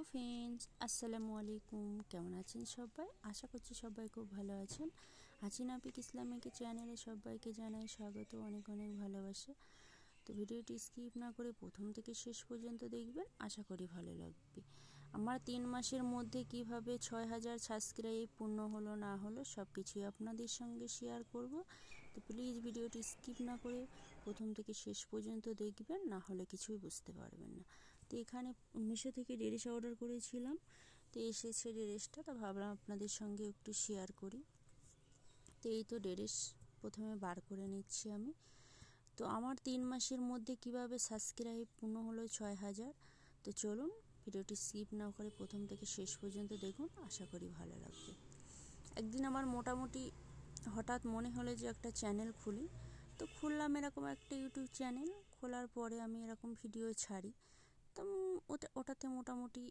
Friends, আসসালামু আলাইকুম। কেমন আছেন সবাই? আশা করছি সবাই খুব ভালো আছেন। নাপিক ইসলামিক চ্যানেলে সবাইকে জানাই স্বাগত, অনেক অনেক ভালোবাসা। তো ভিডিওটি স্কিপ না করে প্রথম থেকে শেষ পর্যন্ত দেখবেন, আশা করি ভালো লাগবে। আমার 3 মাসের মধ্যে কিভাবে 6000 সাবস্ক্রাইব পূর্ণ হলো না হলো সব কিছুই আপনাদের সঙ্গে শেয়ার করব। তো প্লিজ ভিডিওটি স্কিপ না করে প্রথম থেকে শেষ পর্যন্ত দেখবেন, না হলে কিছুই বুঝতে পারবেন না। তো এখানে মিশো থেকে ড্রেস অর্ডার করেছিলাম, তো এসেছে ড্রেসটা। তো ভাবলাম আপনাদের সঙ্গে একটু শেয়ার করি। তো এই তো ড্রেস প্রথমে বার করে নিচ্ছি আমি। তো আমার 3 মাসের মধ্যে কিভাবে সাবস্ক্রাইব পূর্ণ হলো 6000। তো চলুন ভিডিওটি স্কিপ না করে প্রথম থেকে শেষ পর্যন্ত দেখুন, আশা করি ভালো লাগবে। একদিন আমার মোটামুটি হঠাৎ মনে হলো যে একটা চ্যানেল খুলি। তো খুললাম এরকম একটা ইউটিউব চ্যানেল। খোলার পরে আমি এরকম ভিডিও ছাড়ি। তো ওটাতে মোটামুটি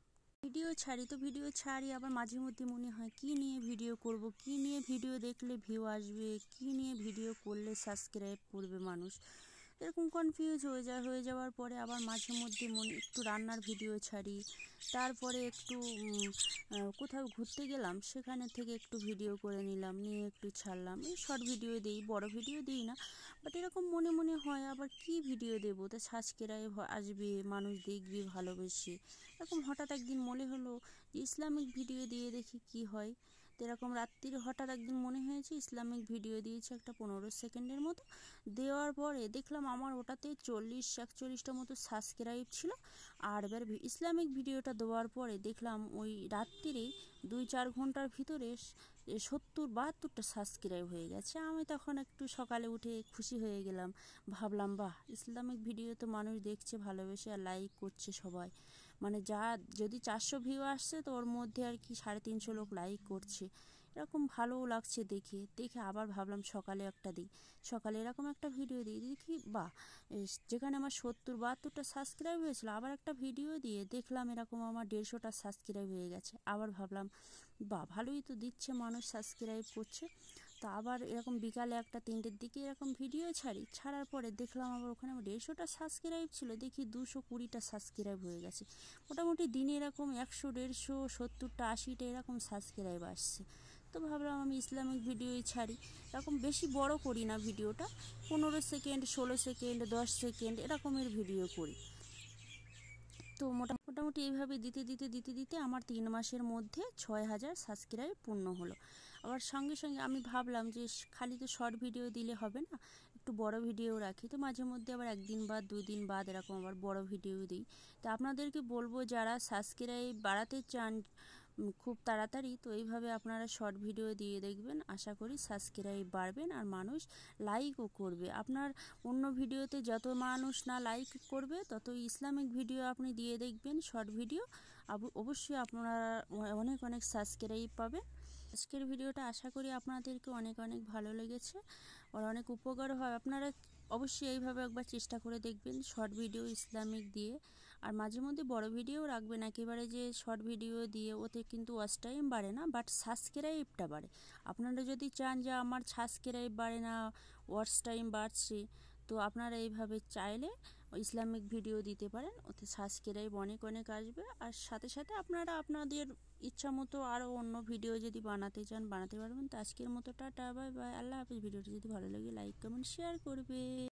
ভিডিও ছাড়ি আবার মাঝে মধ্যে মনে হয় কী নিয়ে ভিডিও করব, কী নিয়ে ভিডিও দেখলে ভিউ আসবে, কী নিয়ে ভিডিও করলে সাবস্ক্রাইব করবে মানুষ, এরকম কনফিউজ হয়ে যাওয়ার পরে আবার মাঝে মধ্যে একটু রান্নার ভিডিও ছাড়ি। তারপরে একটু কোথাও ঘুরতে গেলাম, সেখানে থেকে একটু ভিডিও করে নিলাম, নিয়ে একটু ছাড়লাম। এই শর্ট ভিডিও দিই, বড় ভিডিও দিই না। বাট এরকম মনে মনে হয় আবার কি ভিডিও দেবো, তা সাবস্ক্রাইব আসবে, মানুষ দেখবে, ভালোবেসে। এরকম হঠাৎ একদিন মনে হলো যে ইসলামিক ভিডিও দিয়ে দেখি কি হয়। তো এরকম রাত্রির হঠাৎ একদিন মনে হয়েছে ইসলামিক ভিডিও দিয়েছে একটা 15 সেকেন্ডের মতো। দেওয়ার পরে দেখলাম আমার ওটাতে 40-41টা মতো সাবস্ক্রাইব ছিল। আর এবার ইসলামিক ভিডিওটা দেওয়ার পরে দেখলাম ওই রাত্রিরেই 2-4 ঘন্টার ভিতরে 70-72টা সাবস্ক্রাইব হয়ে গেছে। আমি তখন একটু সকালে উঠে খুশি হয়ে গেলাম, ভাবলাম বাহ, ইসলামিক ভিডিও তো মানুষ দেখছে, ভালোবেসে আর লাইক করছে সবাই। মানে যদি 400 ভিউ আসছে, তো ওর মধ্যে আর কি 350 লোক লাইক করছে। এরকম ভালোও লাগছে দেখে আবার ভাবলাম সকালে একটা দিই। সকালে এরকম একটা ভিডিও দিই, দেখি বাহ, যেখানে আমার 70-72টা সাবস্ক্রাইব হয়েছিল, আবার একটা ভিডিও দিয়ে দেখলাম এরকম আমার 150টা সাবস্ক্রাইব হয়ে গেছে। আবার ভাবলাম বাহ, ভালোই তো দিচ্ছে, মানুষ সাবস্ক্রাইব করছে। তো আবার এরকম বিকালে 1-3টের দিকে এরকম ভিডিও ছাড়ার পরে দেখলাম আবার ওখানে আমার 150টা সাবস্ক্রাইব ছিল, দেখি 220টা সাবস্ক্রাইব হয়ে গেছে। মোটামুটি দিনে এরকম 100-150, 70টা 80টা এরকম সাবস্ক্রাইব আসছে। তো ভাবলাম আমি ইসলামিক ভিডিওই ছাড়ি, এরকম বেশি বড় করি না ভিডিওটা, 15 সেকেন্ড, 16 সেকেন্ড, 10 সেকেন্ড এরকমের ভিডিও করি। তো মোটামুটি এইভাবে দিতে আমার 3 মাসের মধ্যে 6000 সাবস্ক্রাইব পূর্ণ হলো। আবার সঙ্গে সঙ্গে আমি ভাবলাম যে খালি তো শর্ট ভিডিও দিলে হবে না, একটু বড় ভিডিও রাখি। তো মাঝে মধ্যে আবার 1 দিন বাদ 2 দিন বাদ এরকম আবার বড় ভিডিও দিই। তো আপনাদেরকে বলবো, যারা সাবস্ক্রাইব বাড়াতে চান খুব তাড়াতাড়ি, তো এইভাবে আপনারা শর্ট ভিডিও দিয়ে দেখবেন, আশা করি সাবস্ক্রাইব বাড়বেন আর মানুষ লাইকও করবে। আপনার অন্য ভিডিওতে যত মানুষ না লাইক করবে, তত ইসলামিক ভিডিও আপনি দিয়ে দেখবেন শর্ট ভিডিও, অবশ্যই আপনারা অনেক অনেক সাবস্ক্রাইব পাবেন। আজকের ভিডিওটা আশা করি আপনাদেরকে অনেক অনেক ভালো লেগেছে আর অনেক উপকার হয়। আপনারা অবশ্যই এইভাবে একবার চেষ্টা করে দেখবেন শর্ট ভিডিও ইসলামিক দিয়ে। আর মাঝে মধ্যে বড় ভিডিও রাখবেন, একেবারে যে শর্ট ভিডিও দিয়ে ওতে কিন্তু ওয়াচ টাইম বাড়ে না, বাট সাবস্ক্রাইবটা বাড়ে। আপনারা যদি চান যে আমার সাবস্ক্রাইব বাড়ে না, ওয়াচ টাইম বাড়ছে, তো আপনারা এইভাবে চাইলে ইসলামিক ভিডিও দিতে পারেন, ওতে সাবস্ক্রাইব অনেক অনেক আসবে। আর সাথে সাথে আপনারা আপনাদের ইচ্ছা মতো আরও অন্য ভিডিও যদি বানাতে চান বানাতে পারবেন। তো আজকের মতো টাটা, বাই বাই, আল্লাহ হাফিজ। ভিডিওটি যদি ভালো লাগে লাইক কমেন্ট শেয়ার করবে।